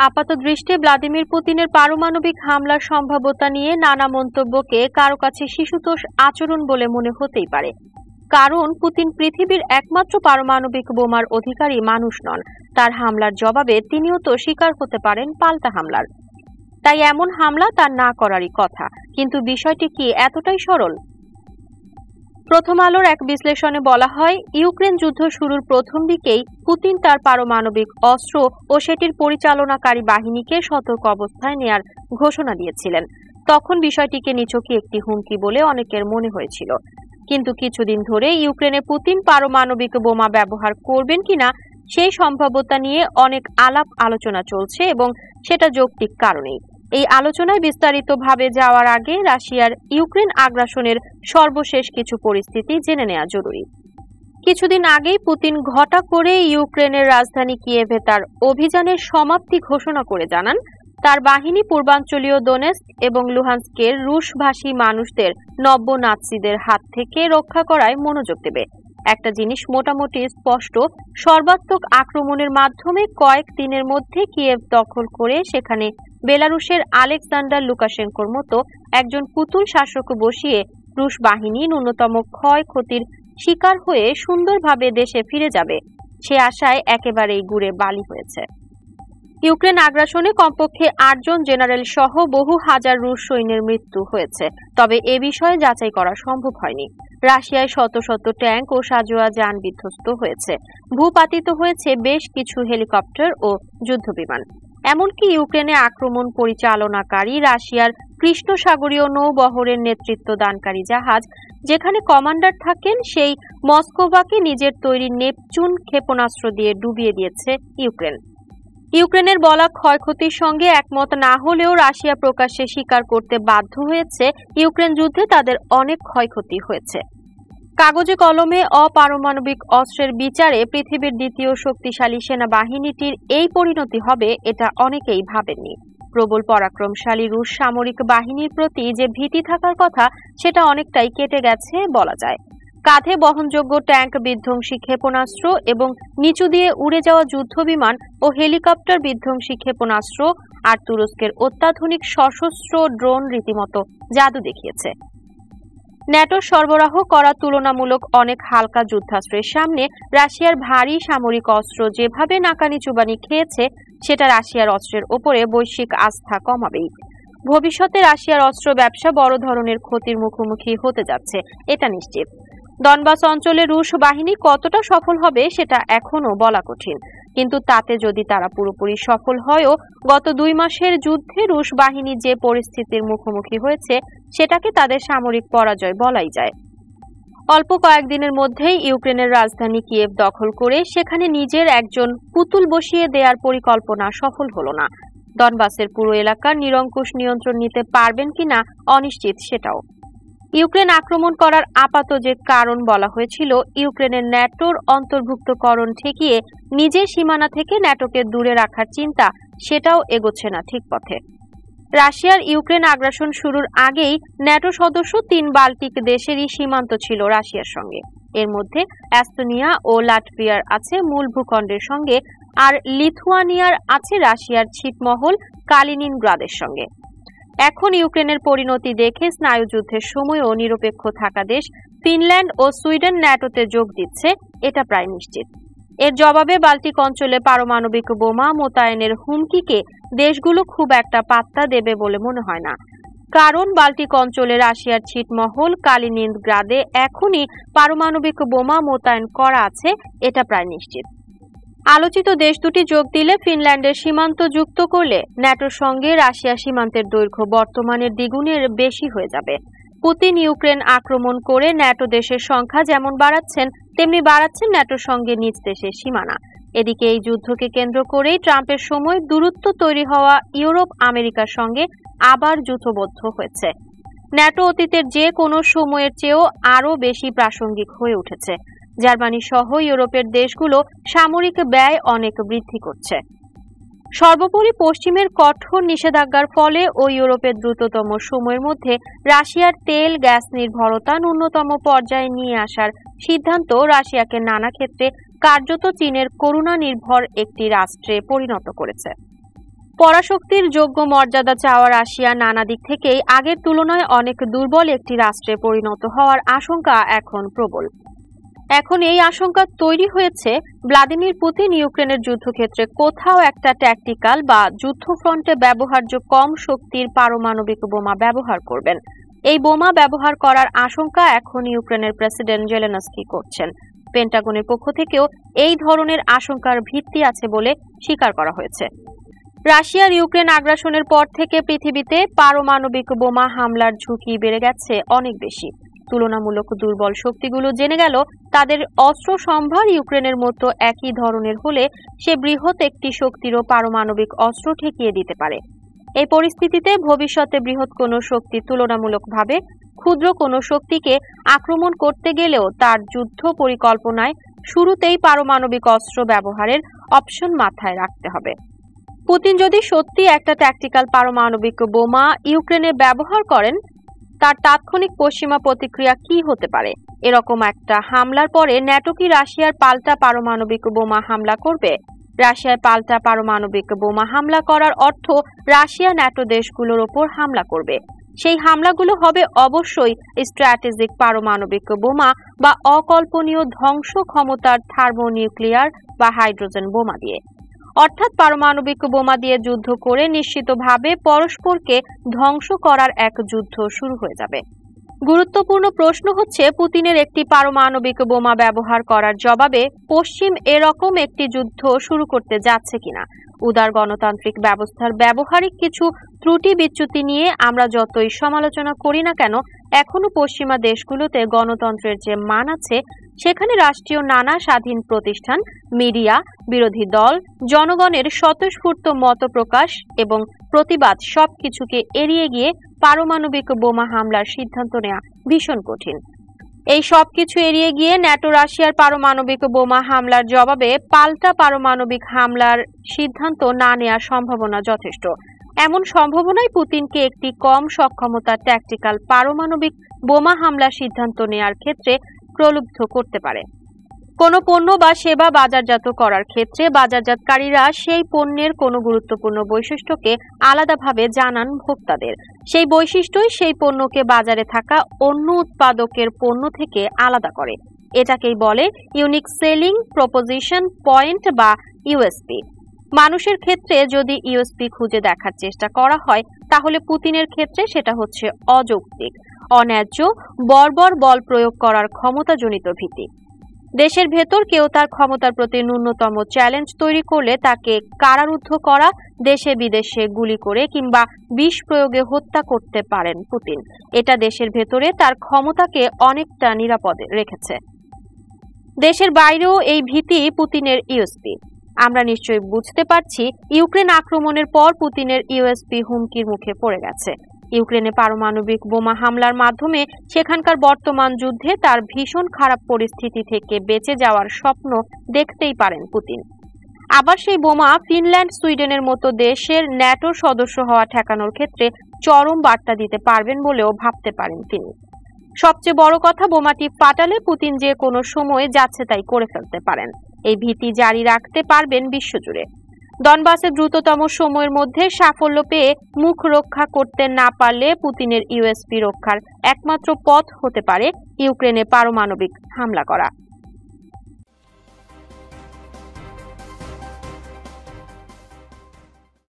আপাতদৃষ্টে Vladimir পুতিনের পারমাণবিক হামলার সম্ভাব্যতা নিয়ে নানা মন্তব্যকে কারো কাছে শিশুতোষ আচরণ বলে মনে হতেই পারে। কারণ পুতিন পৃথিবীর একমাত্র পারমাণবিক বোমার অধিকারী মানুষ নন। তার হামলার জবাবে তিনিও তো শিকার হতে পারেন পাল্টা হামলার। তাই এমন হামলা তার না করারই কথা। কিন্তু বিষয়টি কি এতটাই সরল? প্রথম আলোর এক বিশ্লেষণে বলা হয়, ইউক্রেন যুদ্ধ শুরুর প্রথম দিকেই পুতিন তার পারমাণবিক অস্ত্র ও সেটির পরিচালনাকারী বাহিনীকে সতর্ক অবস্থায় নেয়ার ঘোষণা দিয়েছিলেন। তখন বিষয়টিকে নিছকই একটি হুমকি বলে অনেকের মনে হয়েছিল। কিন্তু কিছুদিন ধরে ইউক্রেনে পুতিন পারমাণবিক বোমা ব্যবহার করবেন কিনা সেই সম্ভাব্যতা নিয়ে অনেক আলাপ আলোচনা চলছে এবং সেটা যৌক্তিক কারণেই। এই আলোচনায় বিস্তারিতভাবে যাওয়ার আগে রাশিয়ার ইউক্রেন আগ্রাসনের সর্বশেষ কিছু পরিস্থিতি জেনে নেওয়া জরুরি। কিছুদিন আগেই পুতিন ঘটা করে ইউক্রেনের রাজধানী কিয়েভে তার অভিযানের সমাপ্তি ঘোষণা করে জানান, তার বাহিনী পূর্বাঞ্চলীয় দোনেস্ক এবং লুহান্স্কের রুশভাষী মানুষদের নব্য নাৎসিদের হাত থেকে রক্ষা করায় মনোযোগ দেবে। একটা জিনিস মোটামুটি স্পষ্ট, সর্বাত্মক আক্রমণের মাধ্যমে কয়েক দিনের মধ্যে কিয়েভ দখল করে সেখানে বেলারুশের আলেকজান্ডার লুকাশেঙ্কোর মতো একজন পুতুল শাসক বসিয়ে রুশ বাহিনী ন্যূনতম ক্ষয়ক্ষতির শিকার হয়ে সুন্দরভাবে দেশে ফিরে যাবে, সে আশায় একেবারেই গুড়ে বালি হয়েছে। ইউক্রেন আগ্রাসনে কমপক্ষে ৮ জন জেনারেল সহ বহু হাজার রুশ সৈন্যের মৃত্যু হয়েছে। তবে এ বিষয়ে যাচাই করা সম্ভব হয়নি। রাশিয়ায় শত শত ট্যাঙ্ক ও সাঁজোয়া যান বিধ্বস্ত হয়েছে। ভূপাতিত হয়েছে বেশ কিছু হেলিকপ্টার ও যুদ্ধবিমান। এমনকি ইউক্রেনে আক্রমণ পরিচালনাকারী রাশিয়ার কৃষ্ণসাগরীয় নৌবহরের নেতৃত্বদানকারী জাহাজ, যেখানে কমান্ডার থাকেন, সেই মস্কোভাকে নিজের তৈরি নেপচুন ক্ষেপণাস্ত্র দিয়ে ডুবিয়ে দিয়েছে ইউক্রেন। ইউক্রেনের বলা ক্ষয়ক্ষতির সঙ্গে একমত না হলেও রাশিয়া প্রকাশ্যে স্বীকার করতে বাধ্য হয়েছে, ইউক্রেন যুদ্ধে তাদের অনেক ক্ষয়ক্ষতি হয়েছে। কাগজে কলমে অপারমাণবিক অস্ত্রের বিচারে পৃথিবীর দ্বিতীয় শক্তিশালী সেনাবাহিনীটির এই পরিণতি হবে, এটা অনেকেই ভাবেননি। প্রবল পরাক্রমশালী রুশ সামরিক বাহিনীর প্রতি যে ভীতি থাকার কথা, সেটা অনেকটাই কেটে গেছে বলা যায়। কাঁধে বহনযোগ্য ট্যাঙ্ক বিধ্বংসী ক্ষেপণাস্ত্র এবং নিচু দিয়ে উড়ে যাওয়া যুদ্ধবিমান ও হেলিকপ্টার বিধ্বংসী ক্ষেপণাস্ত্র আর তুরস্কের অত্যাধুনিক সশস্ত্র ড্রোন রীতিমতো জাদু দেখিয়েছে। ন্যাটোর সরবরাহ করা তুলনামূলক অনেক হালকা যুদ্ধাস্ত্রের সামনে রাশিয়ার ভারী সামরিক অস্ত্র যেভাবে নাকানি চুবানি খেয়েছে, সেটা রাশিয়ার অস্ত্রের ওপরে বৈশ্বিক আস্থা কমাবেই। ভবিষ্যতে রাশিয়ার অস্ত্র ব্যবসা বড় ধরনের ক্ষতির মুখোমুখি হতে যাচ্ছে, এটা নিশ্চিত। দনবাস অঞ্চলে রুশ বাহিনী কতটা সফল হবে সেটা এখনো বলা কঠিন। কিন্তু তাতে যদি তারা পুরোপুরি সফল হয়ও, গত 2 মাসের যুদ্ধে রুশ বাহিনী যে পরিস্থিতির মুখোমুখি হয়েছে, সেটাকে তাদের সামরিক পরাজয় বলাই যায়। অল্প কয়েকদিনের মধ্যেই ইউক্রেনের রাজধানী কিয়েভ দখল করে সেখানে নিজের একজন পুতুল বসিয়ে দেওয়ার পরিকল্পনা সফল হলো না। দনবাসের পুরো এলাকার নিরঙ্কুশ নিয়ন্ত্রণ নিতে পারবেন কিনা অনিশ্চিত সেটাও। ইউক্রেন আক্রমণ করার আপাত যে কারণ বলা হয়েছিল, ইউক্রেনের ন্যাটোর অন্তর্ভুক্তকরণ ঠেকিয়ে নিজের সীমানা থেকে ন্যাটোকে দূরে রাখার চিন্তা, সেটাও এগোচ্ছে না ঠিক পথে। রাশিয়ার ইউক্রেন আগ্রাসন শুরুর আগেই ন্যাটো সদস্য 3 বাল্টিক দেশেরই সীমান্ত ছিল রাশিয়ার সঙ্গে। এর মধ্যে এস্তোনিয়া ও লাটভিয়ার আছে মূল ভূখণ্ডের সঙ্গে, আর লিথুয়ানিয়ার আছে রাশিয়ার ছিটমহল কালিনিনগ্রাদের সঙ্গে। এখন ইউক্রেনের পরিণতি দেখে স্নায়ুযুদ্ধের সময়ও নিরপেক্ষ থাকা দেশ ফিনল্যান্ড ও সুইডেন ন্যাটোতে যোগ দিচ্ছে, এটা প্রায় নিশ্চিত। এর জবাবে বাল্টিক অঞ্চলে পারমাণবিক বোমা মোতায়েনের হুমকিকে দেশগুলো খুব একটা পাত্তা দেবে বলে মনে হয় না। কারণ বাল্টিক অঞ্চলে রাশিয়ার ছিটমহল কালিনিনগ্রাদে এখনই পারমাণবিক বোমা মোতায়েন করা আছে, এটা প্রায় নিশ্চিত। আলোচিত দেশ দুটি যোগ দিলে ফিনল্যান্ডের সীমান্ত যুক্ত করলে ন্যাটোর সঙ্গে রাশিয়া সীমান্তের দৈর্ঘ্য বর্তমানের দ্বিগুণের বেশি হয়ে যাবে। পুতিন ইউক্রেন আক্রমণ করে ন্যাটো দেশের সংখ্যা যেমন বাড়াচ্ছেন, তেমনি বাড়াচ্ছেন ন্যাটোর সঙ্গে নিজ দেশের সীমানা। এদিকে এই যুদ্ধকে কেন্দ্র করেই ট্রাম্পের সময় দূরত্ব তৈরি হওয়া ইউরোপ আমেরিকার সঙ্গে আবার যুথবদ্ধ হয়েছে। ন্যাটো অতীতের যে কোনো সময়ের চেয়েও আরও বেশি প্রাসঙ্গিক হয়ে উঠেছে। জার্মানি সহ ইউরোপের দেশগুলো সামরিক ব্যয় অনেক বৃদ্ধি করছে। সর্বোপরি পশ্চিমের কঠোর নিষেধাজ্ঞার ফলে ও ইউরোপের দ্রুততম সময়ের মধ্যে রাশিয়ার তেল গ্যাস নির্ভরতা ন্যূনতম পর্যায়ে নিয়ে আসার সিদ্ধান্ত রাশিয়াকে নানা ক্ষেত্রে কার্যত চীনের করুণা নির্ভর একটি রাষ্ট্রে পরিণত করেছে। পরাশক্তির যোগ্য মর্যাদা চাওয়া রাশিয়া নানা দিক থেকেই আগের তুলনায় অনেক দুর্বল একটি রাষ্ট্রে পরিণত হওয়ার আশঙ্কা এখন প্রবল। এখন এই আশঙ্কা তৈরি হয়েছে ভ্লাদিমির পুতিন ইউক্রেনের যুদ্ধক্ষেত্রে কোথাও একটা ট্যাকটিক্যাল বা যুদ্ধফ্রন্টে ব্যবহার্য কম শক্তির পারমাণবিক বোমা ব্যবহার করবেন। এই বোমা ব্যবহার করার আশঙ্কা এখন ইউক্রেনের প্রেসিডেন্ট জেলেনস্কি করছেন। পেন্টাগনের পক্ষ থেকেও এই ধরনের আশঙ্কার ভিত্তি আছে বলে স্বীকার করা হয়েছে। রাশিয়ার ইউক্রেন আগ্রাসনের পর থেকে পৃথিবীতে পারমাণবিক বোমা হামলার ঝুঁকি বেড়ে গেছে অনেক বেশি। তুলনামূলক দুর্বল শক্তিগুলো জেনে গেল তাদের অস্ত্র সম্ভার ইউক্রেনের মতো একই ধরনের হলে সে বৃহৎ একটি শক্তিরও পারমাণবিক অস্ত্র ঠেকিয়ে দিতে পারে। এই পরিস্থিতিতে ভবিষ্যতে বৃহৎ কোনো শক্তি তুলনামূলকভাবে ক্ষুদ্র কোনো শক্তিকে আক্রমণ করতে গেলেও তার যুদ্ধ পরিকল্পনায় শুরুতেই পারমাণবিক অস্ত্র ব্যবহারের অপশন মাথায় রাখতে হবে। পুতিন যদি সত্যি একটা ট্যাকটিক্যাল পারমাণবিক বোমা ইউক্রেনে ব্যবহার করেন, তার তাৎক্ষণিক পশ্চিমা প্রতিক্রিয়া কি হতে পারে? এরকম একটা হামলার পরে ন্যাটো কি রাশিয়ার পাল্টা পারমাণবিক বোমা হামলা করবে? রাশিয়ার পাল্টা পারমাণবিক বোমা হামলা করার অর্থ রাশিয়া ন্যাটো দেশগুলোর ওপর হামলা করবে। সেই হামলাগুলো হবে অবশ্যই স্ট্র্যাটেজিক পারমাণবিক বোমা বা অকল্পনীয় ধ্বংস ক্ষমতার থার্মোনিউক্লিয়ার বা হাইড্রোজেন বোমা দিয়ে। অর্থাৎ পারমাণবিক বোমা দিয়ে যুদ্ধ করে নিশ্চিতভাবে পরস্পরকে ধ্বংস করার এক যুদ্ধ শুরু হয়ে যাবে। গুরুত্বপূর্ণ প্রশ্ন হচ্ছে, পুতিনের একটি পারমাণবিক বোমা ব্যবহার করার জবাবে পশ্চিম এরকম একটি যুদ্ধ শুরু করতে যাচ্ছে কিনা। উদার গণতান্ত্রিক ব্যবস্থার ব্যবহারিক কিছু ত্রুটি বিচ্যুতি নিয়ে আমরা যতই সমালোচনা করি না কেন, এখনো পশ্চিমা দেশগুলোতে গণতন্ত্রের যে মান আছে, সেখানে রাষ্ট্রীয় নানা স্বাধীন প্রতিষ্ঠান, মিডিয়া, বিরোধী দল, জনগণের স্বতঃস্ফূর্ত মত প্রকাশ এবং প্রতিবাদ সবকিছুকে এড়িয়ে গিয়ে পারমাণবিক বোমা হামলার সিদ্ধান্ত নেওয়া ভীষণ কঠিন। এই সবকিছু এড়িয়ে গিয়ে ন্যাটো রাশিয়ার পারমাণবিক বোমা হামলার জবাবে পাল্টা পারমাণবিক হামলার সিদ্ধান্ত না নেওয়ার সম্ভাবনা যথেষ্ট। এমন সম্ভাবনাই পুতিনকে একটি কম সক্ষমতার ট্যাকটিক্যাল পারমাণবিক বোমা হামলার সিদ্ধান্ত নেওয়ার ক্ষেত্রে প্রলুব্ধ করতে পারে। কোনো পণ্য বা সেবা বাজারজাত করার ক্ষেত্রে বাজারজাতকারীরা সেই পণ্যের কোনো গুরুত্বপূর্ণ বৈশিষ্ট্যকে আলাদাভাবে জানান ভোক্তাদের। সেই বৈশিষ্ট্যই সেই পণ্যকে বাজারে থাকা অন্য উৎপাদকের পণ্য থেকে আলাদা করে। এটাকেই বলে ইউনিক সেলিং প্রপোজিশন পয়েন্ট বা ইউএসপি। মানুষের ক্ষেত্রে যদি ইউএসপি খুঁজে দেখার চেষ্টা করা হয়, তাহলে পুতিনের ক্ষেত্রে সেটা হচ্ছে অযৌক্তিক, অন্যায্য, বর্বর বল প্রয়োগ করার ক্ষমতাজনিত ভীতি। দেশের ভেতর কেউ তার ক্ষমতার প্রতি ন্যূনতম চ্যালেঞ্জ তৈরি করলে তাকে কারারুদ্ধ করা, দেশে বিদেশে গুলি করে কিংবা বিষ প্রয়োগে হত্যা করতে পারেন পুতিন। এটা দেশের ভেতরে তার ক্ষমতাকে অনেকটা নিরাপদে রেখেছে। দেশের বাইরেও এই ভীতি পুতিনের ইউএসপি। আমরা নিশ্চয়ই বুঝতে পারছি, ইউক্রেন আক্রমণের পর পুতিনের ইউএসপি হুমকির মুখে পড়ে গেছে। ইউক্রেনে পারমাণবিক বোমা হামলার মাধ্যমে সেখানকার বর্তমান যুদ্ধে তার ভীষণ খারাপ পরিস্থিতি থেকে বেঁচে যাওয়ার স্বপ্ন দেখতেই পারেন পুতিন। আবার সেই বোমা ফিনল্যান্ড, সুইডেনের মতো দেশের ন্যাটোর সদস্য হওয়া ঠেকানোর ক্ষেত্রে চরম বার্তা দিতে পারবেন বলেও ভাবতে পারেন তিনি। সবচেয়ে বড় কথা, বোমাটি ফাটালে পুতিন যে কোনো সময় যাচ্ছে তাই করে ফেলতে পারেন। এই ভীতি জারি রাখতে পারবেন বিশ্বজুড়ে। ডনবাসে দ্রুততম সময়ের মধ্যে সাফল্য পেয়ে মুখ রক্ষা করতে না পারলে পুতিনের ইউএসপি রক্ষার একমাত্র পথ হতে পারে ইউক্রেনে পারমাণবিক হামলা করা।